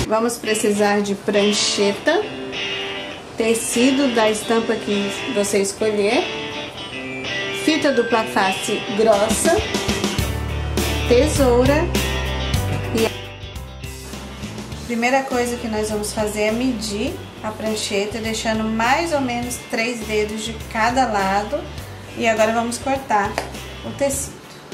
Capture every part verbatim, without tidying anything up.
Vamos precisar de prancheta, tecido da estampa que você escolher, fita dupla face grossa, tesoura e a primeira coisa que nós vamos fazer é medir a prancheta, deixando mais ou menos três dedos de cada lado. E agora vamos cortar o tecido.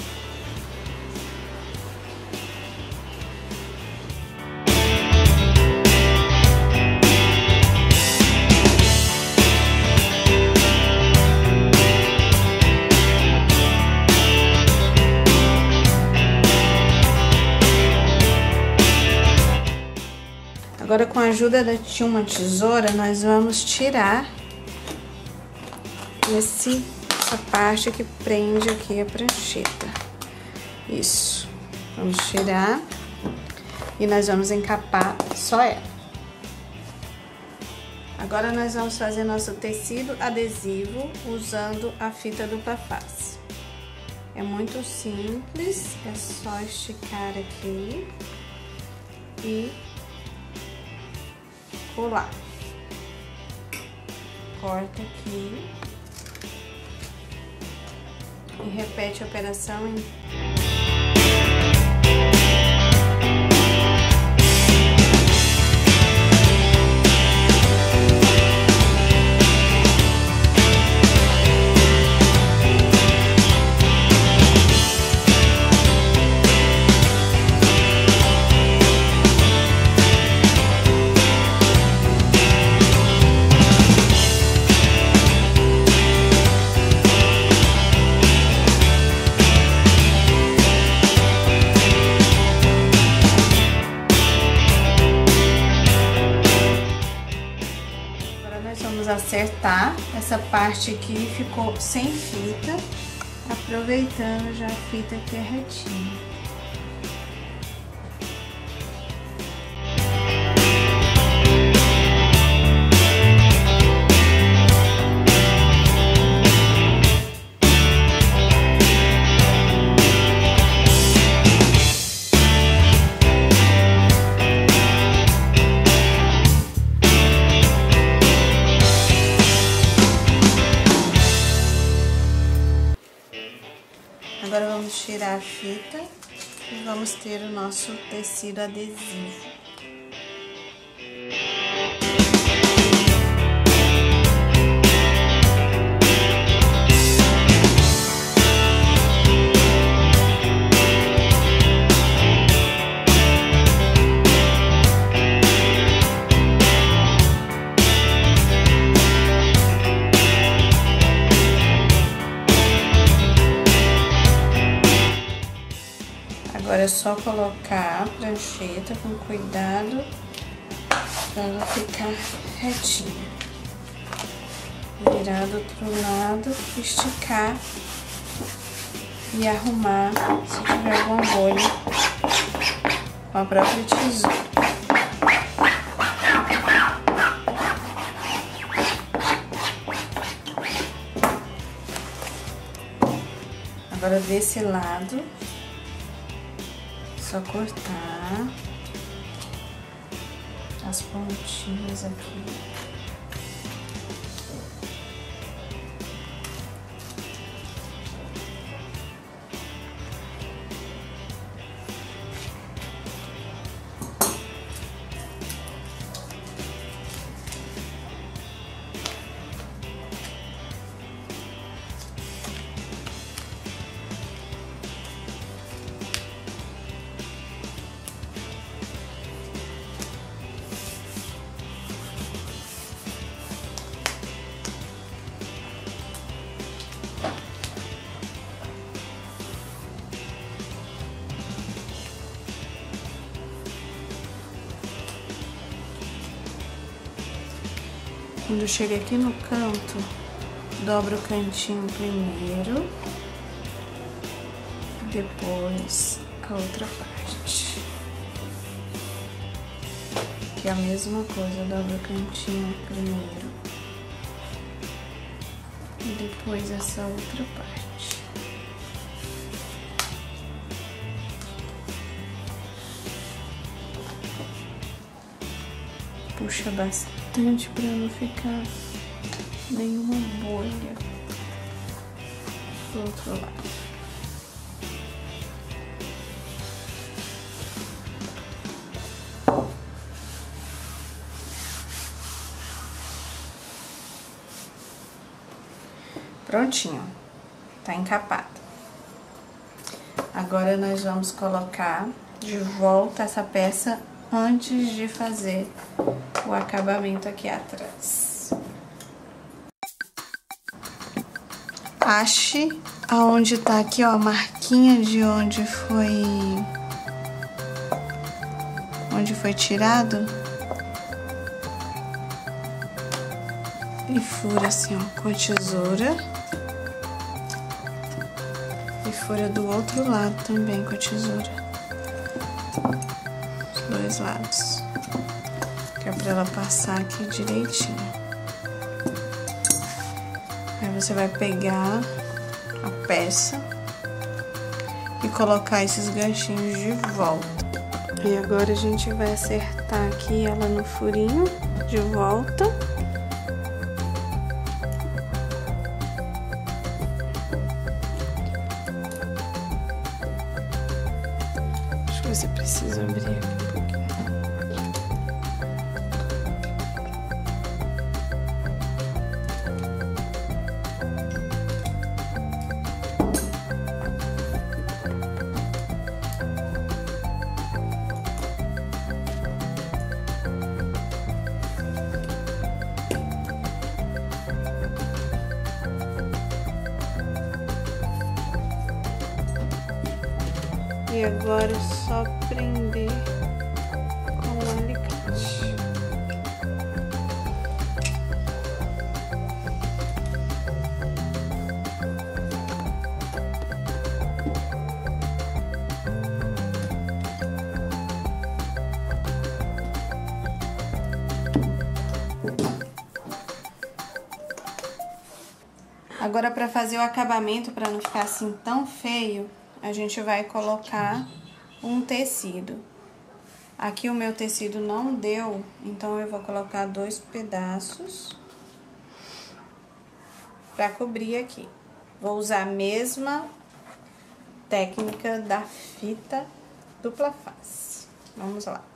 Agora, com a ajuda de uma tesoura, nós vamos tirar esse, essa parte que prende aqui a prancheta. Isso. Vamos tirar e nós vamos encapar só ela. Agora, nós vamos fazer nosso tecido adesivo usando a fita dupla face. É muito simples, é só esticar aqui e colar. Corta aqui e repete a operação em acertar essa parte aqui ficou sem fita, aproveitando já a fita que é retinha. Agora vamos tirar a fita e vamos ter o nosso tecido adesivo. Agora é só colocar a prancheta com cuidado para ela ficar retinha. Virar do outro lado, esticar e arrumar se tiver alguma bolha com a própria tesoura. Agora desse lado, só cortar as pontinhas aqui. Quando chega aqui no canto, dobra o cantinho primeiro, depois a outra parte. Que é a mesma coisa, dobra o cantinho primeiro e depois essa outra parte. puxa bastante para não ficar nenhuma bolha do outro lado. Prontinho, tá encapado. Agora nós vamos colocar de volta essa peça antes de fazer o acabamento aqui atrás. Ache aonde tá aqui, ó, a marquinha de onde foi onde foi tirado e fura assim, ó, com a tesoura. E fura do outro lado também com a tesoura. Os dois lados. Que é pra ela passar aqui direitinho. Aí você vai pegar a peça e colocar esses ganchinhos de volta. E agora a gente vai acertar aqui ela no furinho de volta. Você precisa abrir aqui um pouquinho. E agora é só prender com o alicate. Agora, para fazer o acabamento, para não ficar assim tão feio, a gente vai colocar um tecido. Aqui o meu tecido não deu, então eu vou colocar dois pedaços para cobrir aqui. Vou usar a mesma técnica da fita dupla face. Vamos lá.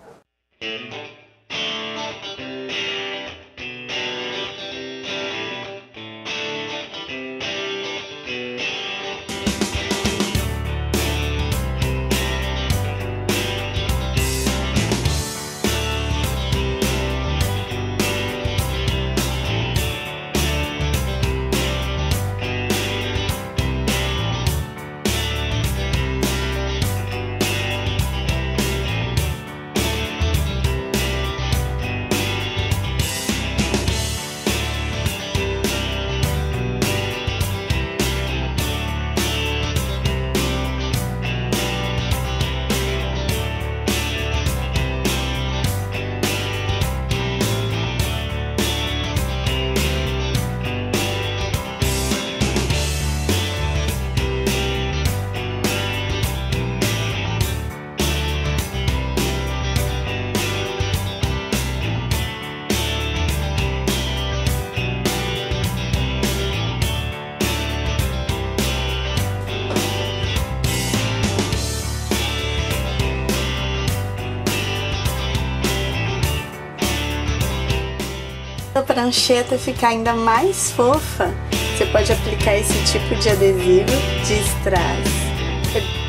A prancheta ficar ainda mais fofa, você pode aplicar esse tipo de adesivo de strass.